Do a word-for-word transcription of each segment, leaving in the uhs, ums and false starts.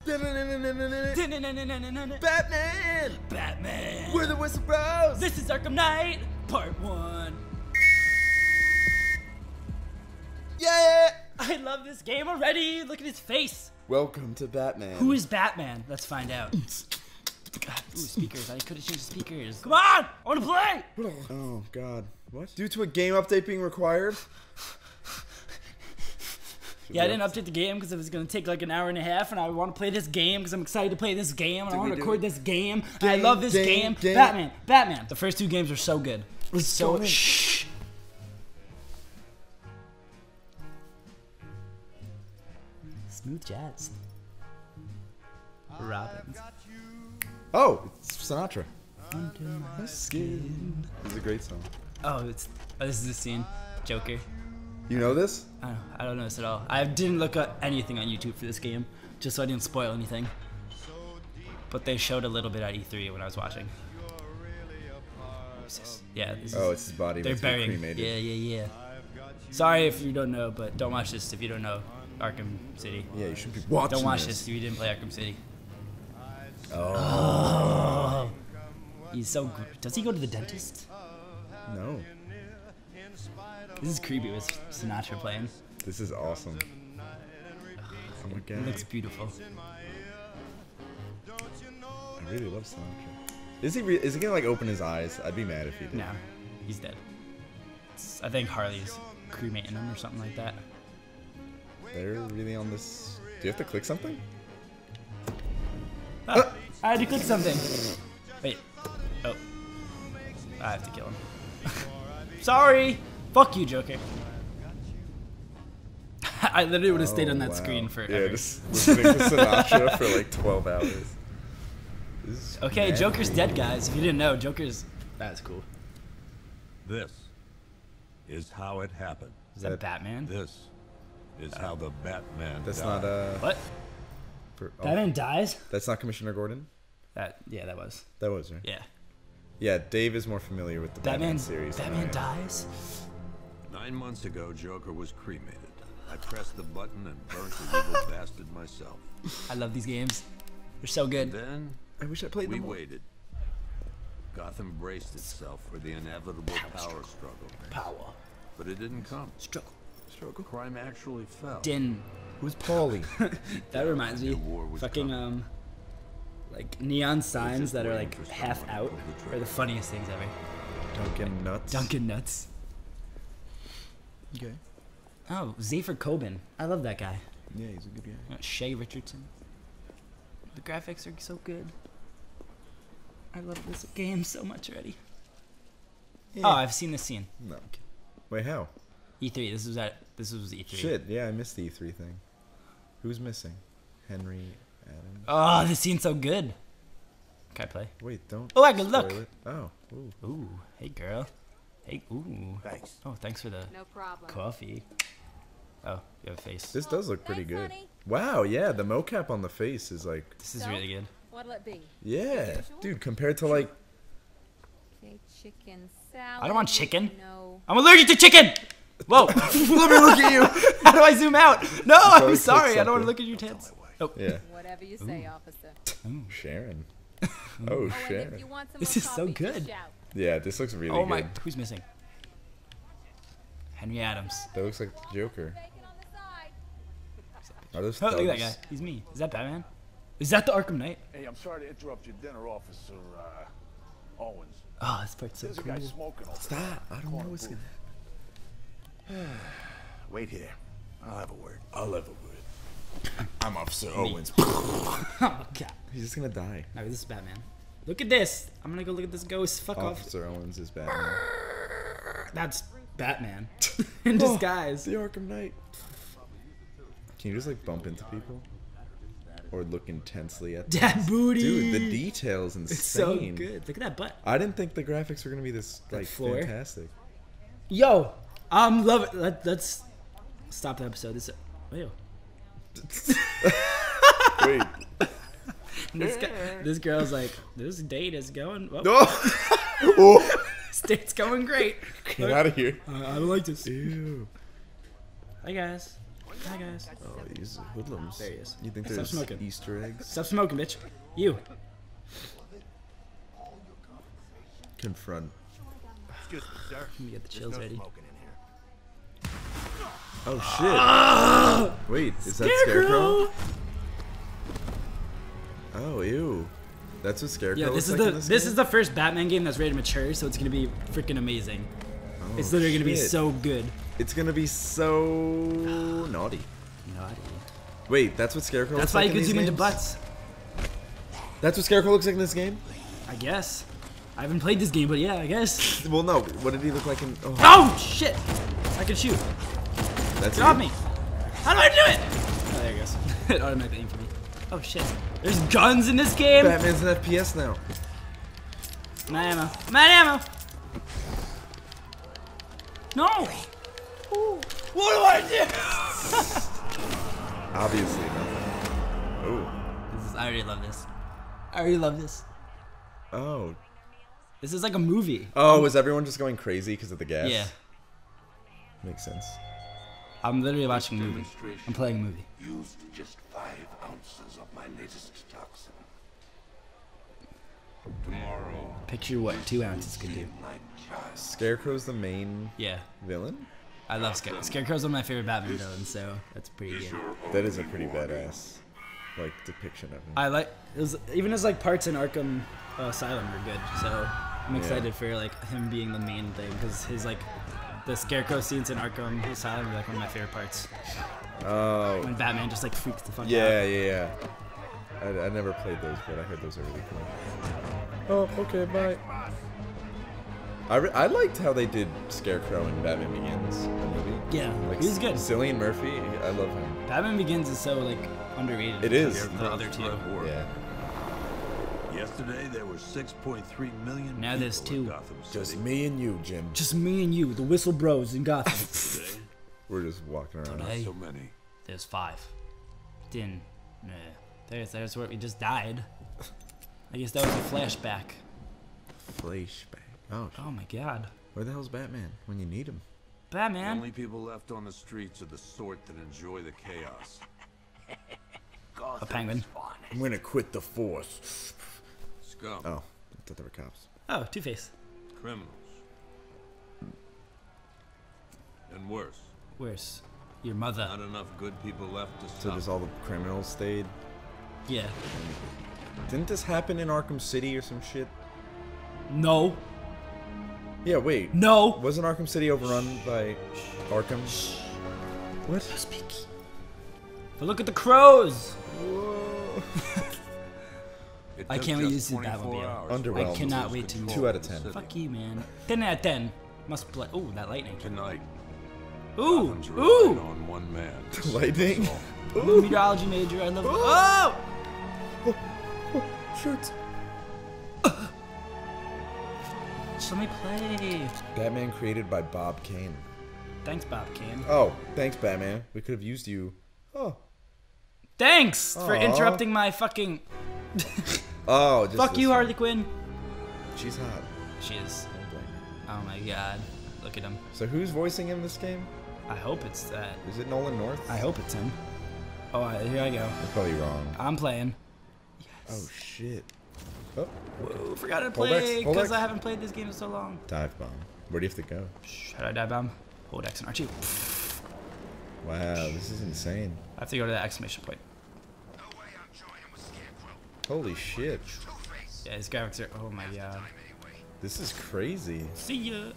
Batman! Batman! We're the Whistle Bros! This is Arkham Knight, part one. Yeah! I love this game already. Look at his face. Welcome to Batman. Who is Batman? Let's find out. Ooh, speakers. I could have changed the speakers. Come on! I want to play! Oh, God. What? Due to a game update being required? Yeah, I didn't update the game because it was going to take like an hour and a half, and I want to play this game because I'm excited to play this game, and Did I want we to do record it? this game. Game, I love this game, game. game. Batman, Batman. The first two games are so good. Let's so go in. shh. Smooth jazz. Robbins. Oh, it's Sinatra. Under my Skin. This is a great song. Oh, it's oh, this is the scene. Joker. You know this? I don't, I don't know this at all. I didn't look up anything on YouTube for this game, just so I didn't spoil anything. But they showed a little bit at E three when I was watching. Who's this? Yeah, this is, Oh, it's his body. they're that's been burying. cremated. Yeah, yeah, yeah. Sorry if you don't know, but don't watch this if you don't know Arkham City. Yeah, you should be watching Don't watch this. this if you didn't play Arkham City. Oh. Oh, he's so. Gr Does he go to the dentist? No. This is creepy with Sinatra playing. This is awesome. Oh my It God. looks beautiful. I really love Sinatra. Is he? Re is he gonna like open his eyes? I'd be mad if he did. No, he's dead. It's, I think Harley's cremating him or something like that. They're really on this. Do you have to click something? Oh, I had to click something. Wait. Oh. I have to kill him. Sorry. Fuck you, Joker. I literally would have stayed on that Oh, wow. screen forever. Yeah, just listening to Sinatra for like twelve hours. This is Okay, mad. Joker's dead, guys. If you didn't know, Joker's. That's cool. This is how it happened. Is that That- Batman? This is how the Batman That's died. not uh. What? For, oh, Batman dies? That's not Commissioner Gordon. That yeah, that was. That was right. Yeah. Yeah, Dave is more familiar with the Batman, Batman. series. than I Batman am. dies. Nine months ago, Joker was cremated. I pressed the button and burnt the evil bastard myself. I love these games. They're so good. Then I wish I played we them. all. waited. Gotham braced itself for the inevitable power struggle, Power. but it didn't come. Struggle. Struggle. Crime actually fell. Din. Who's Paulie? That reminds me. The war was Fucking coming. um. Like neon signs just that are waiting like for half someone to out pull the are trigger. the funniest things ever. Dunkin' Nuts. Dunkin' Nuts. Okay. Oh, Zephyr Coben. I love that guy. Yeah, he's a good guy. Uh, Shay Richardson. The graphics are so good. I love this game so much already. Oh, I've seen this scene. No. Wait, how? E three. This was at. This was E three. Shit, yeah, I missed the E three thing. Who's missing? Henry Adams. Oh, this scene's so good. Can I play? Wait, don't. Oh, I can spoil look. it. Oh, ooh. Ooh, hey girl. Hey, ooh. Thanks. Oh, thanks for the No problem. coffee. Oh, you have a face. This does look pretty Thanks, good. honey. Wow, yeah, the mocap on the face is like, This is So? really good. What'll it be? yeah, Usual? dude. Compared to like, Okay, chicken salad. I don't want chicken. No. I'm allergic to chicken! Whoa! let me look at you. How do I zoom out? No, probably I'm click sorry. I don't want something. to look at your tits. Oh. Yeah, Whatever you say, officer. Sharon. Mm. Oh, Oh, and Sharon. if you want some This more is so coffee, just good. shout. Yeah, this looks really Oh good. my. Who's missing? Henry Adams. That looks like the Joker. Bacon on the side. Are those Oh, look at that thugs? guy. He's me. Is that Batman? Is that the Arkham Knight? Hey, I'm sorry to interrupt your dinner, Officer uh, Owens. Oh, this part's so There's a cool. guy smoking over Stop! I don't know what's gonna. there. Wait here. I'll have a word. I'll have a word. I'm Officer Owens. Oh, God. He's just gonna die. No, this is Batman. Look at this. I'm gonna go look at this ghost. Fuck off. Officer Owens is Batman. That's Batman. In disguise. The Arkham Knight. Can you just like bump into people? Or look intensely at them? That booty. Dude, the details insane. It's so good. Look at that butt. I didn't think the graphics were gonna be this like floor. fantastic. Yo, I'm loving. Let, let's stop the episode. This. Ew. Wait. This, guy, this girl's like, this date is going. Well, No. Oh, this date's going great. get out of here. Uh, I don't like this. Ew. Hi guys. Hi guys. Oh, these hoodlums. There he is. You think Stop there's smoking. Easter eggs? Stop smoking, bitch. You. Confront. Excuse me, sir. Let me get the There's chills no ready. smoking in here. Oh shit! Wait, is that Scarecrow? Oh, ew. That's what Scarecrow Yeah, this looks is like the in this this game? is the first Batman game that's rated mature, so it's gonna be freaking amazing. Oh, It's literally gonna be shit. so good. It's gonna be so naughty. Naughty. Wait, that's what Scarecrow That's looks why like you in can these zoom into games? butts. That's what Scarecrow looks like in this game? I guess. I haven't played this game, but yeah, I guess. Well, no. What did he look like in? Oh, Oh shit! I can shoot. that's Get off me! How do I do it? Oh, there it goes. It automatically aimed for me. Oh shit! There's guns in this game. Batman's an F P S now. I'm out of ammo. I'm out of ammo. No. Ooh. What do I do? Obviously nothing. Oh. This is, I already love this. I already love this. Oh. This is like a movie. Oh, was everyone just going crazy because of the gas? Yeah. Makes sense. I'm literally watching a movie. I'm playing a movie. Used just five ounces of my latest toxin. Tomorrow, Picture what two ounces could do. my child. Scarecrow's the main Yeah. villain? I love Scare. Scarecrow's one of my favorite Batman villains, so that's pretty good. That is a pretty badass, like, depiction of him. I like it was, even his like parts in Arkham uh, Asylum were good, so I'm excited for like him being the main thing because his like the Scarecrow scenes in Arkham Asylum are like one of my favorite parts. Oh. When Batman just like freaks the fuck Yeah, out. yeah, yeah. I, I never played those, but I heard those are really cool. Oh, okay, bye. I, re I liked how they did Scarecrow in Batman Begins, the movie. Yeah, Like, he's good. Cillian Murphy, I love him. Batman Begins is so like underrated. It is. compared to the other two. Yeah. Yesterday there were six point three million Now there's people in two. Gotham Just City. me and you, Jim. Just me and you, the Whistle Bros in Gotham. Today, We're just walking around. Today. so many. There's five. Then, nah. There's there's where we just died. I guess that was a flashback. Flashback. Oh, sh- Oh my god. where the hell's Batman when you need him? The Batman. only people left on the streets are the sort that enjoy the chaos. A penguin. I'm gonna quit the force. Scum. Oh, I thought they were cops. Oh, Two-Face. Criminals. And worse, Where's your mother? not enough good people left to So stop. just all the criminals stayed. Yeah. Didn't this happen in Arkham City or some shit? No. Yeah, wait. No. Wasn't Arkham City overrun by Arkham? What? But look at the crows. Whoa. It I took can't wait just to see twenty-four Batmobile. hours Underwhelmed. for I cannot lose wait to- control Two out of the ten. city. Fuck you, man. ten out of ten. Must play. Ooh, that lightning. Tonight, Ooh. Gotham's relying Ooh. on one man. to Lightning? save us all. I'm a meteorology major. I love. Oh. Shirts. Just let me play. Batman created by Bob Kane. Thanks, Bob Kane. Oh, thanks, Batman. We could have used you. Oh. Thanks for Aw. interrupting my fucking. Oh, just Fuck this you, one. Harley Quinn. She's hot. She is. Don't blame her. Oh my god. Look at him. So who's voicing him this game? I hope it's that. Is it Nolan North? I hope it's him. Oh, I- here I go. I'm probably wrong. I'm playing. Oh shit. Oh, Whoa, forgot to Hold X, play hold because X. I haven't played this game in so long. dive bomb. Where do you have to go? How do I dive bomb? Hold X and R two. Wow, this is insane. I have to go to that exclamation point. Holy shit. Yeah, his graphics are. Oh my god. This is crazy. See ya.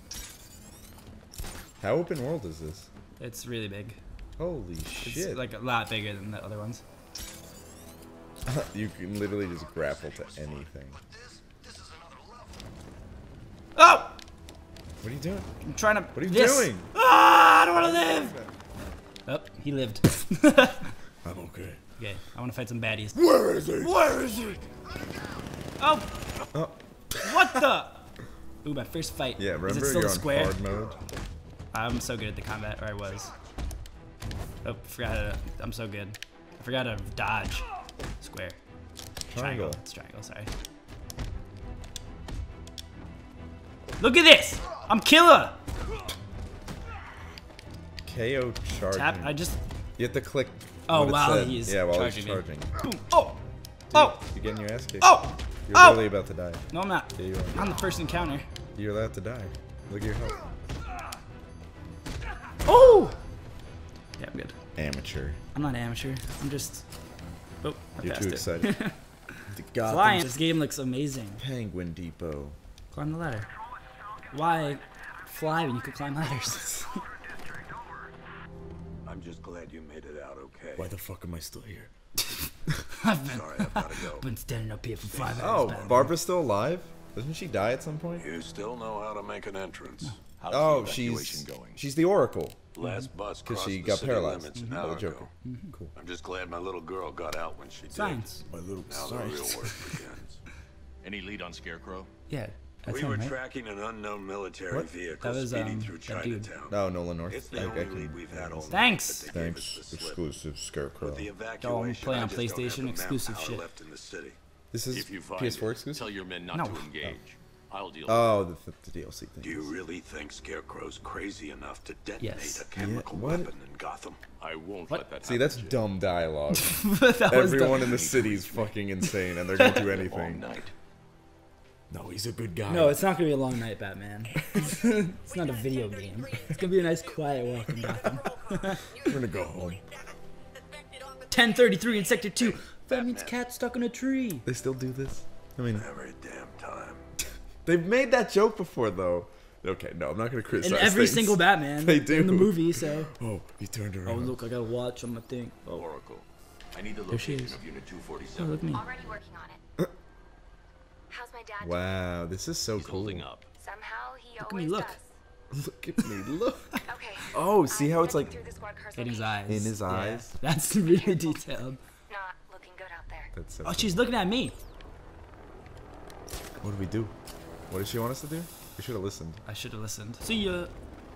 How open world is this? It's really big. Holy It's shit. like a lot bigger than the other ones. You can literally just grapple to anything. Oh! What are you doing? I'm trying to. What are you this. doing? Ah, I don't want to live. Oh, he lived. I'm okay. Okay, I want to fight some baddies. Where is he? Where is he? Oh, Oh, what the? Ooh, my first fight. yeah, Is remember it still you're the on square? hard mode? I'm so good at the combat, or I was. Oh, forgot how to. I'm so good. I forgot to dodge. Square. Triangle. It's triangle, sorry. Look at this! I'm killer! K O charging. Tap. I just You have to click. Oh, what it while said. he's yeah, while charging he's me. charging. Boom. Oh! Dude, Oh! You're getting your ass kicked. Oh! You're Oh! literally about to die. No, I'm not. Yeah, you are. On the first encounter. You're allowed to die. Look at your health. Oh! Yeah, I'm good. Amateur. I'm not amateur. I'm just. Oh, I You're passed too it. excited. The Gotham Flying. This game looks amazing. Penguin Depot. Climb the ladder. Why fly when you could climb ladders? I'm just glad you made it out okay. Why the fuck am I still here? I've been, Sorry, I've gotta go. been standing up here for five Oh, hours. Batman. Barbara's still alive? Doesn't she die at some point? You still know how to make an entrance. How's Oh, the she's evacuation going? she's the Oracle. Last bus Because crossed she the got city paralyzed limits an by hour the Joker. ago. Cool. I'm just glad my little girl got out when she did. Science. My little Now the real work begins. Any lead on Scarecrow? Yeah. That's We him, were right? tracking an unknown military What? vehicle That was, speeding um, through that dude. Chinatown. No, Nolan North. It's the I- I only can- lead we've had all night, Thanks. but they gave Thanks. us the slip. Exclusive Scarecrow. With the Don't evacuation, play I on just don't have PlayStation the exclusive manpower shit. left in the city. This is If you find P S four it, exclusive? tell your men not No. to engage. I'll deal Oh, the, the, the D L C thing. Do you really think Scarecrow's crazy enough to detonate Yes. a chemical Yeah, what? weapon in Gotham? with it. I won't What? let that See, happen. that's dumb dialogue. That was Everyone the- in the city is fucking insane, and they're gonna do All anything. night. No, he's a good guy. No, it's not gonna be a long night, Batman. It's not a video game. It's gonna be a nice, quiet walk in Gotham. We're gonna go home. ten thirty-three in Sector two. That means cat stuck in a tree. They still do this? I mean, Every damn time. they've made that joke before, though. Okay, no, I'm not gonna In criticize. every things. single Batman They do. in the movie, so. Oh, he turned Oh, around. look, I got a watch on my thing. Oh, Oracle. I need the There she location is. of Unit two oh forty-seven. look at me. Already working on it. How's my dad? Wow, this is so He's cool. holding up. Somehow he Look at me, always look. does. Look at me, look. Okay. Oh, see how I'm it's checking like through the squad car's In his location. eyes. In his Yeah, eyes? That's really detailed. Not looking good out there. That's so Oh, cool. she's looking at me. What do we do? What does she want us to do? We should have listened. I should have listened. See ya.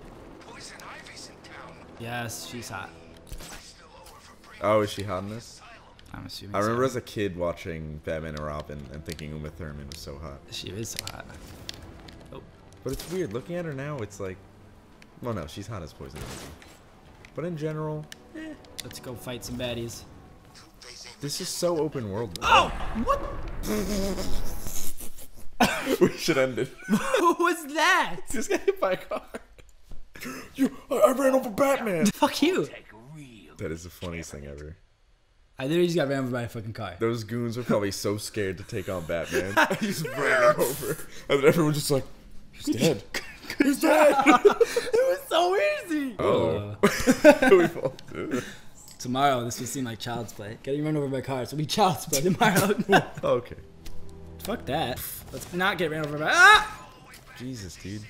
Yes, she's hot. Oh, is she hot in this? I'm assuming. I remember so. as a kid watching Batman and Robin and thinking Uma Thurman was so hot. She is so hot. Oh, But it's weird. Looking at her now, it's like... Well, no, she's hot as Poison Ivy. But in general, eh. Let's go fight some baddies. this is so open world. Oh, what? We should end it. What was that? Just got hit by a car. You, I, I ran over Batman. Fuck you. That is the funniest thing ever. I literally just got ran over by a fucking car. Those goons were probably so scared to take on Batman. He just ran him over. And then everyone's just like, he's dead. He's dead. It was so easy. Oh. Uh, We fall- tomorrow, this will seem like child's play. Getting run over by cars will be child's play tomorrow. Okay. Fuck that. Let's not get ran over by. Ah! Jesus, dude.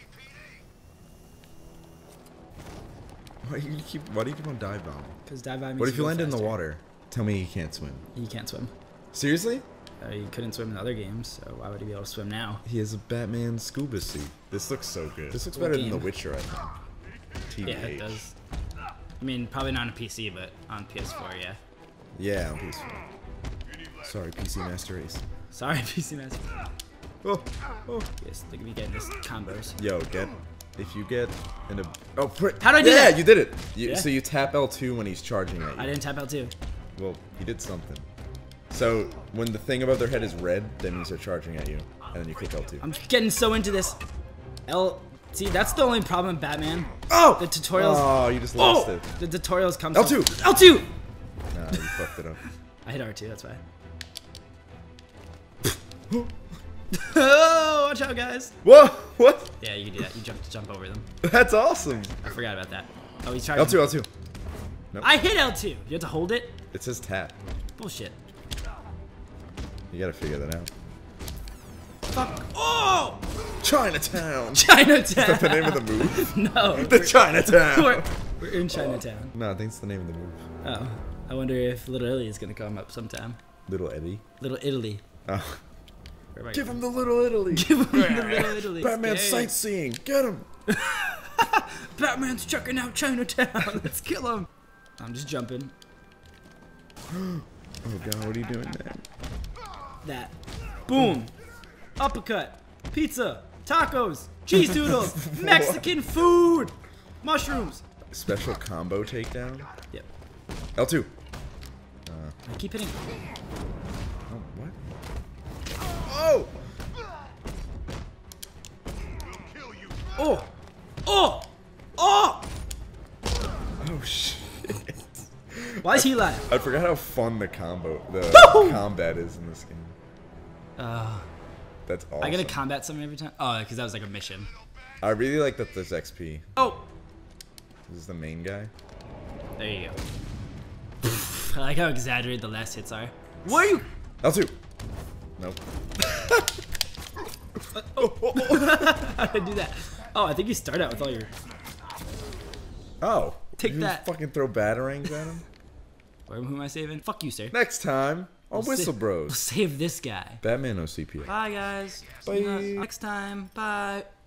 Why do you keep? Why do you keep on dive bombing? Because dive bomb. What if you go land in the faster. water? Tell me he can't swim. He can't swim. Seriously? Uh, he couldn't swim in other games, so why would he be able to swim now? He has a Batman scuba suit. This looks so good. This looks Cool better than game. The Witcher, I think. T B H. Yeah, it does. I mean, probably not on P C, but on P S four, yeah. Yeah, on P S four. Sorry, P C Master Race. Sorry, P C Master. Oh, oh. Yes, look at me getting this combos. Yo, get. If you get in a. Oh, put. How'd I do yeah, that? you did it. You, Yeah. So you tap L two when he's charging at you. I didn't tap L two. Well, you did something. So when the thing above their head is red, that means they're charging at you, and then you click L two. I'm getting so into this. L. See, that's the only problem with Batman. Oh! The tutorials. Oh, you just lost Oh! it. The tutorials come. L two. L two. Nah, you fucked it up. I hit R two. That's why. Oh, watch out, guys. Whoa! What? Yeah, you can do that. You jump jump over them. That's awesome. I forgot about that. Oh, he's charging. L two, L two. I hit L two. You have to hold it. It says tap. Bullshit. You gotta figure that out. Fuck. Oh! Chinatown. Chinatown. That's the name of the move. No. The Chinatown. We're, we're in Chinatown. No, I think it's the name of the move. Oh. I wonder if Little Italy is gonna come up sometime. Little Eddie. Little Italy. Oh. Where am I Give going? him the Little Italy. Give him the Little Italy. Batman's Scary. sightseeing. Get him. Batman's checking out Chinatown. Let's kill him. I'm just jumping. Oh god, what are you doing, man? That. Boom. Uppercut. Pizza. Tacos. Cheese doodles. Mexican food. Mushrooms. Special combo takedown. Yep. L two. I keep hitting. Oh, what? Oh! Oh! Oh! Oh! Oh, shit. Why is he alive? I forgot how fun the combo, the combat is in this game. Uh, That's awesome. I gotta combat something every time. Oh, because that was like a mission. I really like that there's X P. Oh! This is the main guy. There you go. I like how exaggerated the last hits are. What are you? L two. Nope. How did I do that? Oh, I think you start out with all your. Oh. Take you that. Fucking throw batarangs at him. Where, who am I saving? Fuck you, sir. Next time on We'll Whistle sa- Bros. We'll save this guy. Batman O C P. Bye, guys. Bye. See you next time. Bye.